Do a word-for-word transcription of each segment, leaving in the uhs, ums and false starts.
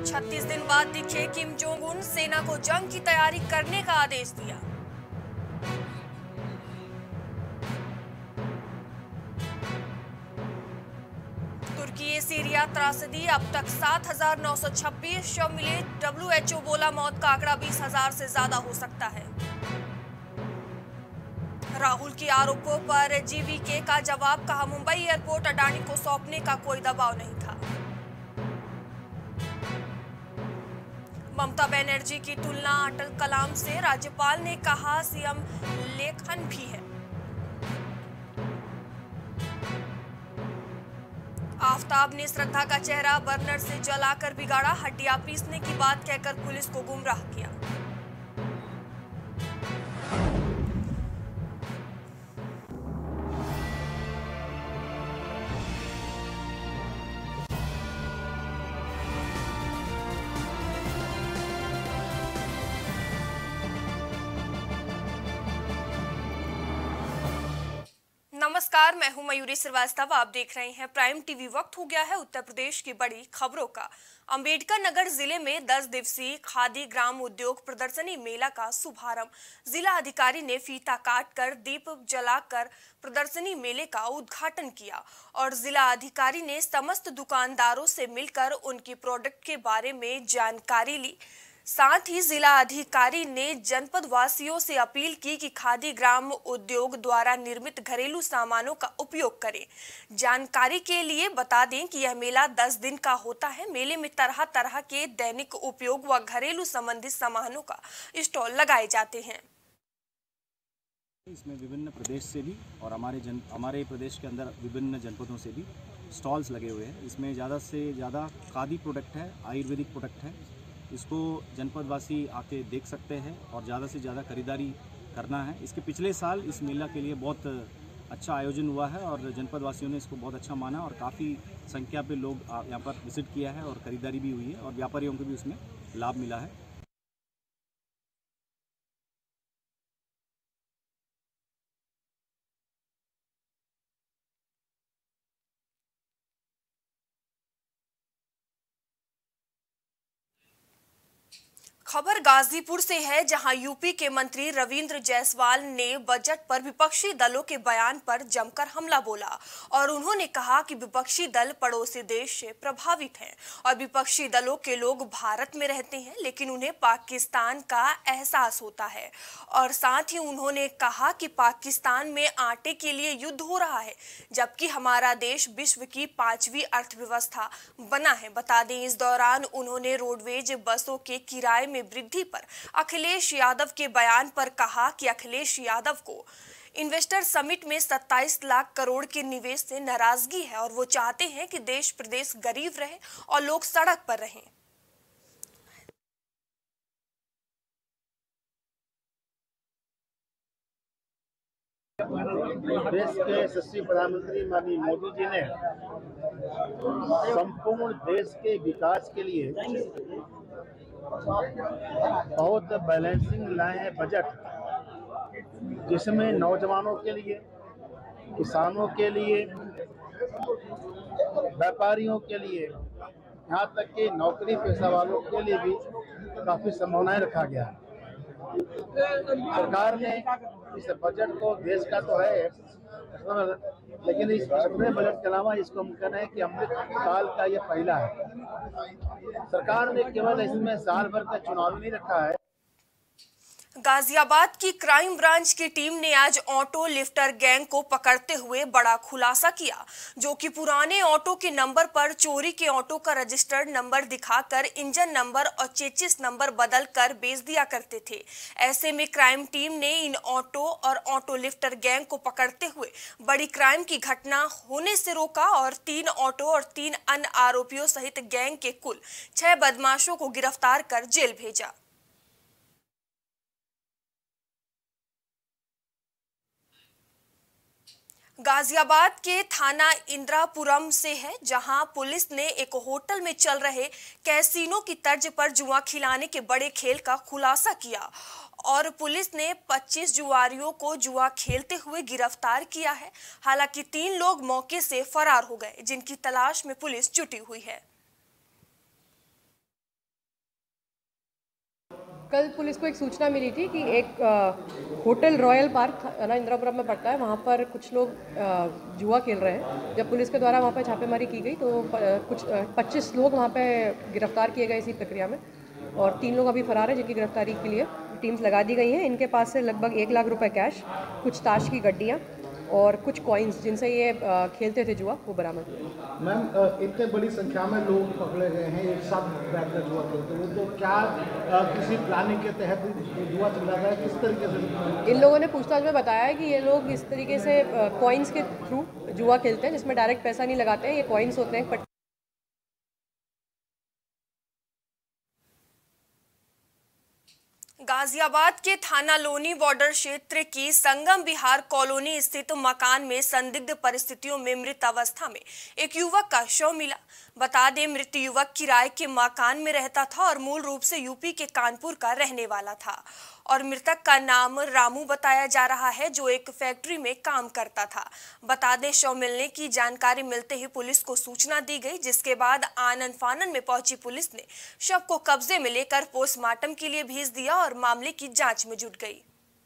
छत्तीस दिन बाद दिखे किम जोंग उन, सेना को जंग की तैयारी करने का आदेश दिया। तुर्की सीरिया त्रासदी, अब तक सात हजार नौ सौ छब्बीस शव मिले। डब्ल्यू एच ओ बोला मौत का आंकड़ा बीस हजार से ज्यादा हो सकता है। राहुल के आरोपों पर जी वी के का जवाब, कहा मुंबई एयरपोर्ट अडानी को सौंपने का कोई दबाव नहीं था। ममता बनर्जी की तुलना अटल कलाम से, राज्यपाल ने कहा सीएम लेखन भी है। आफताब ने श्रद्धा का चेहरा बर्नर से जलाकर बिगाड़ा, हड्डियां पीसने की बात कहकर पुलिस को गुमराह किया। नमस्कार, मैं हूं मयूरी श्रीवास्तव। आप देख रहे हैं प्राइम टीवी। वक्त हो गया है उत्तर प्रदेश की बड़ी खबरों का। अंबेडकर नगर जिले में दस दिवसीय खादी ग्राम उद्योग प्रदर्शनी मेला का शुभारंभ जिला अधिकारी ने फीता काटकर दीप जलाकर प्रदर्शनी मेले का उद्घाटन किया और जिला अधिकारी ने समस्त दुकानदारों से मिलकर उनकी प्रोडक्ट के बारे में जानकारी ली। साथ ही जिला अधिकारी ने जनपद वासियों से अपील की कि खादी ग्राम उद्योग द्वारा निर्मित घरेलू सामानों का उपयोग करें। जानकारी के लिए बता दें कि यह मेला दस दिन का होता है। मेले में तरह तरह के दैनिक उपयोग व घरेलू संबंधित सामानों का स्टॉल लगाए जाते हैं। इसमें विभिन्न प्रदेश से भी और हमारे जन हमारे प्रदेश के अंदर विभिन्न जनपदों से भी स्टॉल्स लगे हुए हैं। इसमें ज़्यादा से ज़्यादा खादी प्रोडक्ट है, आयुर्वेदिक प्रोडक्ट है। इसको जनपदवासी आके देख सकते हैं और ज़्यादा से ज़्यादा खरीदारी करना है। इसके पिछले साल इस मेला के लिए बहुत अच्छा आयोजन हुआ है और जनपदवासियों ने इसको बहुत अच्छा माना और काफ़ी संख्या पे लोग यहाँ पर विजिट किया है और खरीदारी भी हुई है और व्यापारियों को भी उसमें लाभ मिला है। खबर गाजीपुर से है, जहां यूपी के मंत्री रविंद्र जायसवाल ने बजट पर विपक्षी दलों के बयान पर जमकर हमला बोला और उन्होंने कहा कि विपक्षी दल पड़ोसी देश से प्रभावित हैं और विपक्षी दलों के लोग भारत में रहते हैं लेकिन उन्हें पाकिस्तान का एहसास होता है। और साथ ही उन्होंने कहा कि पाकिस्तान में आटे के लिए युद्ध हो रहा है जबकि हमारा देश विश्व की पांचवी अर्थव्यवस्था बना है। बता दें, इस दौरान उन्होंने रोडवेज बसों के किराए में वृद्धि पर अखिलेश यादव के बयान पर कहा कि अखिलेश यादव को इन्वेस्टर समिट में सत्ताईस लाख करोड़ के निवेश से नाराजगी है और वो चाहते हैं कि देश प्रदेश गरीब रहे और लोग सड़क पर रहें। देश के यशस्वी प्रधानमंत्री माननीय मोदी जी ने संपूर्ण देश के विकास के लिए बहुत बैलेंसिंग लाए हैं बजट, जिसमें नौजवानों के लिए, किसानों के लिए, व्यापारियों के लिए, यहाँ तक कि नौकरी पेशा वालों के लिए भी काफ़ी संभावनाएं रखा गया है। सरकार ने इस बजट को, देश का तो है लेकिन इस छठवें बजट के अलावा इसको हम कह रहे हैं कि अमृत काल का ये पहला है। सरकार ने केवल इसमें साल भर का चुनाव नहीं रखा है। गाजियाबाद की क्राइम ब्रांच की टीम ने आज ऑटो लिफ्टर गैंग को पकड़ते हुए बड़ा खुलासा किया, जो कि पुराने ऑटो के नंबर पर चोरी के ऑटो का रजिस्टर्ड नंबर दिखाकर इंजन नंबर और चेचिस नंबर बदल कर बेच दिया करते थे। ऐसे में क्राइम टीम ने इन ऑटो और ऑटो लिफ्टर गैंग को पकड़ते हुए बड़ी क्राइम की घटना होने से रोका और तीन ऑटो और तीन अन्य आरोपियों सहित गैंग के कुल छह बदमाशों को गिरफ्तार कर जेल भेजा। गाजियाबाद के थाना इंद्रापुरम से है, जहां पुलिस ने एक होटल में चल रहे कैसीनो की तर्ज पर जुआ खिलाने के बड़े खेल का खुलासा किया और पुलिस ने पच्चीस जुआरियों को जुआ खेलते हुए गिरफ्तार किया है। हालांकि तीन लोग मौके से फरार हो गए, जिनकी तलाश में पुलिस जुटी हुई है। कल पुलिस को एक सूचना मिली थी कि एक आ, होटल रॉयल पार्क ना इंदिरापुरम में पड़ता है, वहाँ पर कुछ लोग आ, जुआ खेल रहे हैं। जब पुलिस के द्वारा वहाँ पर छापेमारी की गई तो प, कुछ पच्चीस लोग वहाँ पे गिरफ्तार किए गए इसी प्रक्रिया में, और तीन लोग अभी फरार हैं जिनकी गिरफ्तारी के लिए टीम्स लगा दी गई हैं। इनके पास से लगभग एक लाख रुपए कैश, कुछ ताश की गड्डियाँ और कुछ कॉइन्स जिनसे ये आ, खेलते थे जुआ, वो बरामद हुए। मैम, इतने बड़ी संख्या में लोग पकड़े गए हैं एक साथ बैठ कर जुआ खेलते हुए, तो क्या आ, किसी प्लानिंग के तहत जुआ चल रहा है, किस तरीके से? इन लोगों ने पूछताछ में बताया है कि ये लोग इस तरीके से कॉइन्स के थ्रू जुआ खेलते हैं, जिसमें डायरेक्ट पैसा नहीं लगाते हैं। ये कॉइन्स होते हैं। गाजियाबाद के थाना लोनी बॉर्डर क्षेत्र की संगम विहार कॉलोनी स्थित मकान में संदिग्ध परिस्थितियों में मृत अवस्था में एक युवक का शव मिला। बता दें, मृत युवक किराए के मकान में रहता था और मूल रूप से यूपी के कानपुर का रहने वाला था, और मृतक का नाम रामू बताया जा रहा है, जो एक फैक्ट्री में काम करता था। बता दें, शव मिलने की जानकारी मिलते ही पुलिस को सूचना दी गई, जिसके बाद आनन फानन में पहुंची पुलिस ने शव को कब्जे में लेकर पोस्टमार्टम के लिए भेज दिया और मामले की जांच में जुट गई।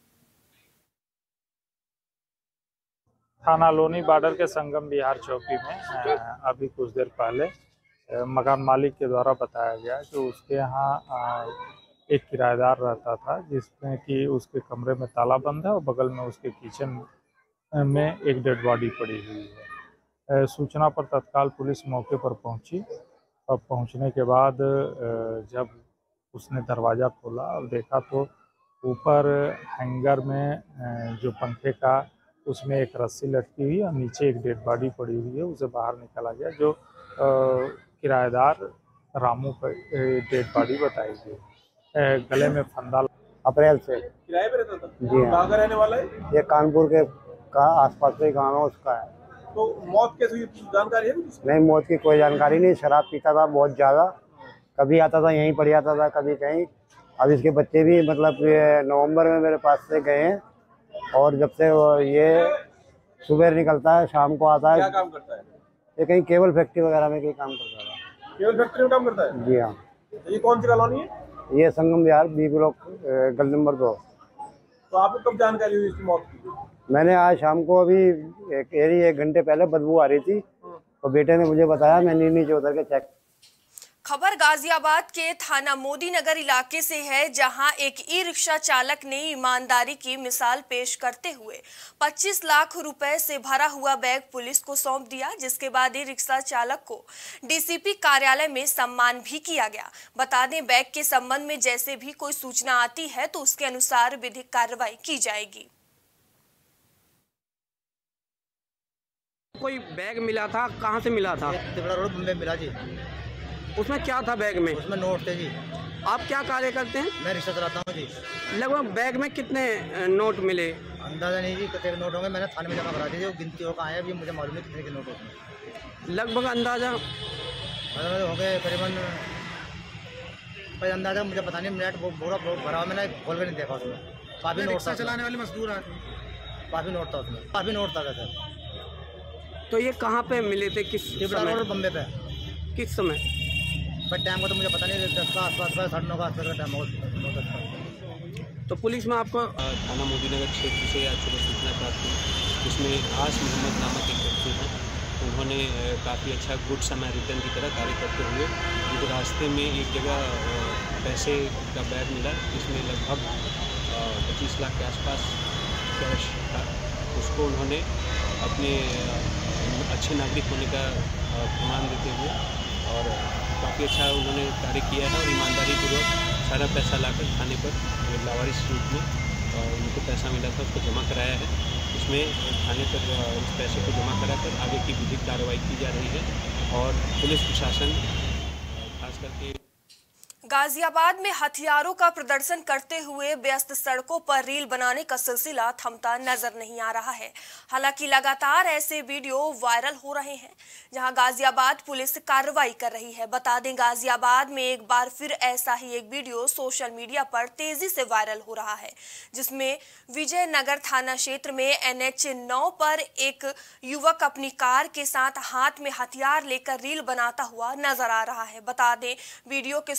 थाना लोनी बॉर्डर के संगम विहार चौकी में अभी कुछ देर पहले मकान मालिक के द्वारा बताया गया कि उसके यहाँ एक किराएदार रहता था, जिसमें कि उसके कमरे में ताला बंद है और बगल में उसके किचन में एक डेड बॉडी पड़ी हुई है। सूचना पर तत्काल पुलिस मौके पर पहुंची और पहुंचने के बाद जब उसने दरवाज़ा खोला और देखा तो ऊपर हैंगर में जो पंखे का उसमें एक रस्सी लटकी हुई और नीचे एक डेड बॉडी पड़ी हुई है। उसे बाहर निकाला गया, जो किराएदार रामू का डेड बॉडी बताई गई। गले में फंदा। अप्रैल से किराए पे रहता था? जी हाँ। कहाँ का रहने वाला है? ये कानपुर के का आसपास का गाँव है, उसका है। तो मौत कैसे हुई, जानकारी है? नहीं, मौत की कोई जानकारी नहीं। शराब पीता था बहुत ज़्यादा, कभी आता था यहीं पड़ जाता था, कभी कहीं। अब इसके बच्चे भी मतलब नवंबर में मेरे पास से गए हैं, और जब से ये सुबह निकलता है शाम को आता है। क्या काम करता है? ये कहीं केबल फैक्ट्री वगैरह में कहीं काम करता था। केबल फैक्ट्री में काम करता है? जी हाँ। ये कौन सी कॉलोनी है? ये संगम विहार बी ब्लॉक गली नंबर दो। तो आपको कब जानकारी हुई इसकी मौत की? मैंने आज शाम को अभी एक एक घंटे पहले बदबू आ रही थी, तो बेटे ने मुझे बताया, मैंने नीचे उतर के चेक। खबर गाजियाबाद के थाना मोदी नगर इलाके से है, जहां एक ई रिक्शा चालक ने ईमानदारी की मिसाल पेश करते हुए पच्चीस लाख रुपए से भरा हुआ बैग पुलिस को सौंप दिया, जिसके बाद ई रिक्शा चालक को डीसीपी कार्यालय में सम्मान भी किया गया। बता दें, बैग के संबंध में जैसे भी कोई सूचना आती है तो उसके अनुसार विधिक कार्रवाई की जाएगी। कोई बैग मिला था, कहाँ से मिला था? रोड बम्बे मिला जी। उसमें क्या था बैग में? उसमें नोट थे जी। आप क्या कार्य करते हैं? मैं रिक्शा चलाता हूँ जी। लगभग बैग में कितने नोट मिले? अंदाजा नहीं जी कितने नोट होंगे, मैंने थाने में जमा करा दिए, गिनती होकर आए, अभी मुझे मालूम नहीं कितने के नोट होंगे। लगभग अंदाजा मतलब होंगे करीबन, भाई अंदाजा मुझे पता नहीं। मिनट पूरा भरा हुआ, मैंने खोल कर नहीं देखा उसमें। काफ़ी नोट था, चलाने वाले मजदूर काफ़ी नोट था उसमें, काफ़ी नोट था सर। तो ये कहाँ पे मिले थे, किस समय? रोड बम्बे पे। किस समय? पर टाइम को तो मुझे पता नहीं, दस का आसपास का, साढ़े नौ का आसपास का टाइम होगा। तो पुलिस में आपको थाना मोदीनगर क्षेत्र से आज सुबह सूचना प्राप्त हुई, जिसमें आस मोहम्मद नामक एक व्यक्ति हैं। उन्होंने काफ़ी अच्छा गुड समैरिटन की तरह कार्य करते हुए मुझे रास्ते में एक जगह पैसे का बैग मिला, जिसमें लगभग पच्चीस लाख के आसपास कैश था। उसको उन्होंने अपने अच्छे नागरिक होने का प्रमाण देते हुए और काफ़ी अच्छा उन्होंने कार्य किया है, और ईमानदारी पूर्वक सारा पैसा लाकर थाने पर लावारिस रूप में उनको पैसा मिला था उसको जमा कराया है। इसमें थाने पर उस पैसे को जमा कराकर आगे की विधिक कार्रवाई की जा रही है, और पुलिस प्रशासन खास करके गाजियाबाद में हथियारों का प्रदर्शन करते हुए व्यस्त सड़कों पर रील बनाने का सिलसिला थमता नजर नहीं आ रहा है। हालांकि लगातार ऐसे वीडियो वायरल हो रहे हैं, जहां गाजियाबाद पुलिस कार्रवाई कर रही है। बता दें, गाजियाबाद में एक बार फिर ऐसा ही एक वीडियो सोशल मीडिया पर तेजी से वायरल हो रहा है, जिसमें विजयनगर थाना क्षेत्र में एन एच नौ पर एक युवक अपनी कार के साथ हाथ में हथियार लेकर रील बनाता हुआ नजर आ रहा है। बता दें, वीडियो के सोशल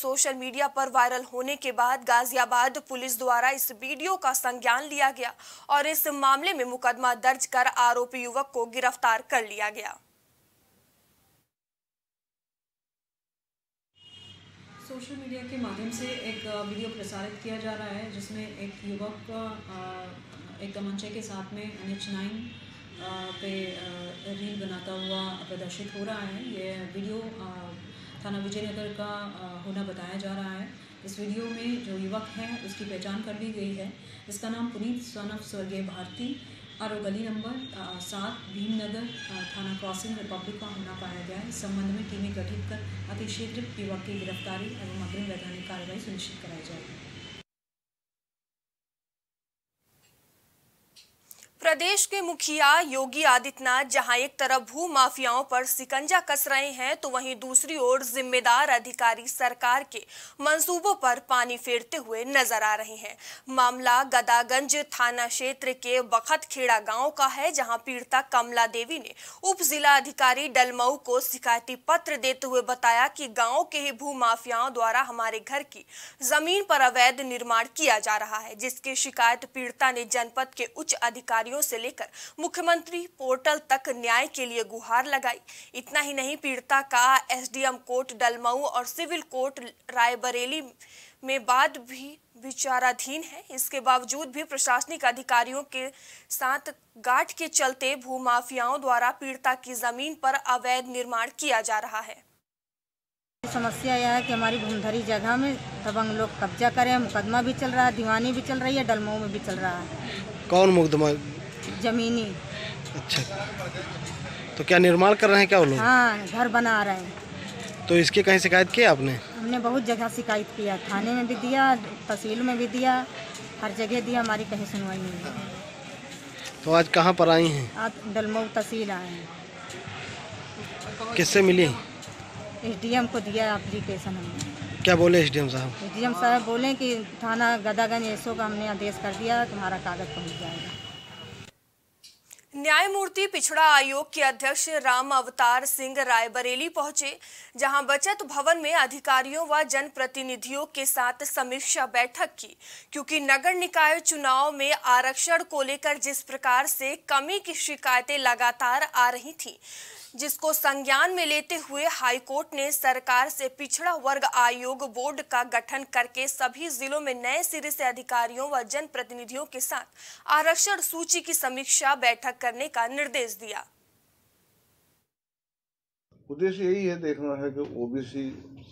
मीडिया पर वायरल होने के बाद गाजियाबाद पुलिस द्वारा इस वीडियो का संज्ञान लिया गया और इस मामले में मुकदमा दर्ज कर आरोपी युवक को गिरफ्तार कर लिया गया। सोशल मीडिया के माध्यम से एक वीडियो प्रसारित किया जा रहा है जिसमें एक युवक एक तमंचे के साथ में एन एच नाइन पे रील बनाता हुआ प्रदर्शित हो रहा है। ये वीडियो थाना विजयनगर का होना बताया जा रहा है। इस वीडियो में जो युवक है उसकी पहचान कर ली गई है। इसका नाम पुनीत सन ऑफ स्वर्गीय भारती और गली नंबर सात भीमनगर थाना क्रॉसिंग रिपब्लिक का होना पाया गया है। इस संबंध में टीमें गठित कर अतिशीघ्र युवक की गिरफ्तारी एवं अग्रिम वैधानिक कार्रवाई सुनिश्चित कराई जाएगी। प्रदेश के मुखिया योगी आदित्यनाथ जहां एक तरफ भू माफियाओं पर शिकंजा कस रहे हैं तो वहीं दूसरी ओर जिम्मेदार अधिकारी सरकार के मंसूबों पर पानी फेरते हुए नजर आ रहे हैं। मामला गदागंज थाना क्षेत्र के बखतखेड़ा गांव का है, जहां पीड़िता कमला देवी ने उप जिला अधिकारी डलमऊ को शिकायती पत्र देते हुए बताया कि गांव के ही भू माफियाओं द्वारा हमारे घर की जमीन पर अवैध निर्माण किया जा रहा है, जिसकी शिकायत पीड़िता ने जनपद के उच्च अधिकारियों से लेकर मुख्यमंत्री पोर्टल तक न्याय के लिए गुहार लगाई। इतना ही नहीं, पीड़िता का एसडीएम कोर्ट डलमऊ और सिविल कोर्ट रायबरेली में बाद भी विचाराधीन है। इसके बावजूद भी प्रशासनिक अधिकारियों के साथ गांठ के चलते भूमाफियाओं द्वारा पीड़िता की जमीन पर अवैध निर्माण किया जा रहा है। समस्या यह है कि हमारी भूमधरी जगह में दबंग लोग कब्जा करें। मुकदमा भी चल रहा है, दीवानी भी चल रही है, डलमऊ में भी चल रहा है। कौन मुकदमा? जमीनी। अच्छा, तो क्या निर्माण कर रहे हैं क्या वो लोग? हाँ, घर बना रहे हैं। तो इसकी कहीं शिकायत की आपने? हमने बहुत जगह शिकायत किया, थाने में भी दिया, तहसील में भी दिया, हर जगह दिया, हमारी कहीं सुनवाई नहीं है। तो आज कहाँ पर आई हैं? आज डलमऊ तहसील आए हैं। किससे मिली? एसडीएम को दिया एप्लीकेशन हमने। क्या बोले एसडीएम साहब? एसडीएम साहब बोले कि थाना गदागंज एसओ का हमने आदेश कर दिया, तुम्हारा कागज पहुंच जाएगा। न्यायमूर्ति पिछड़ा आयोग के अध्यक्ष राम अवतार सिंह रायबरेली पहुंचे, जहां बचत भवन में अधिकारियों व जनप्रतिनिधियों के साथ समीक्षा बैठक की, क्योंकि नगर निकाय चुनाव में आरक्षण को लेकर जिस प्रकार से कमी की शिकायतें लगातार आ रही थीं, जिसको संज्ञान में लेते हुए हाईकोर्ट ने सरकार से पिछड़ा वर्ग आयोग बोर्ड का गठन करके सभी जिलों में नए सिरे से अधिकारियों व जनप्रतिनिधियों के साथ आरक्षण सूची की समीक्षा बैठक करने का निर्देश दिया। उद्देश्य यही है, देखना है कि ओबीसी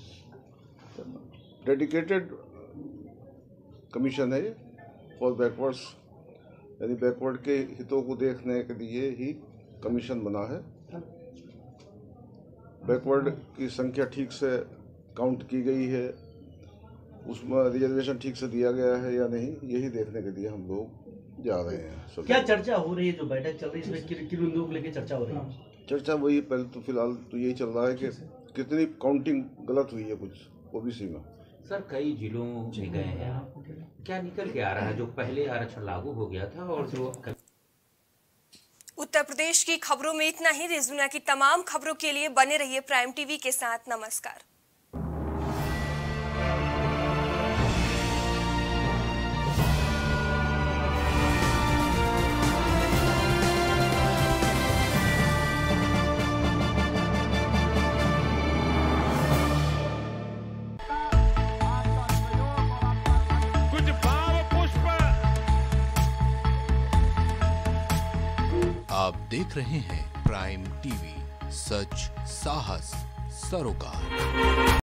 डेडिकेटेड कमीशन है फॉर बैकवर्ड्स, यानी बैकवर्ड के हितों को देखने के लिए ही कमीशन बना है। बैकवर्ड की संख्या ठीक से काउंट की गई है, उसमें रिजर्वेशन ठीक से दिया गया है या नहीं, यही देखने के लिए हम लोग जा रहे हैं। क्या चर्चा हो रही है, जो बैठक चल रही है इसमें किन किन मुद्दों को लेकर चर्चा हो रही है? चर्चा वही, पहले तो फिलहाल तो यही चल रहा है कि कितनी काउंटिंग गलत हुई है कुछ ओबीसी में। सर, कई जिलों में गए हैं आप, क्या निकल के आ रहा है जो पहले आरक्षण लागू हो गया था और जो उत्तर प्रदेश की खबरों में इतना ही। देश दुनिया की तमाम खबरों के लिए बने रहिए प्राइम टीवी के साथ। नमस्कार। आप देख रहे हैं प्राइम टीवी, सच साहस सरोकार।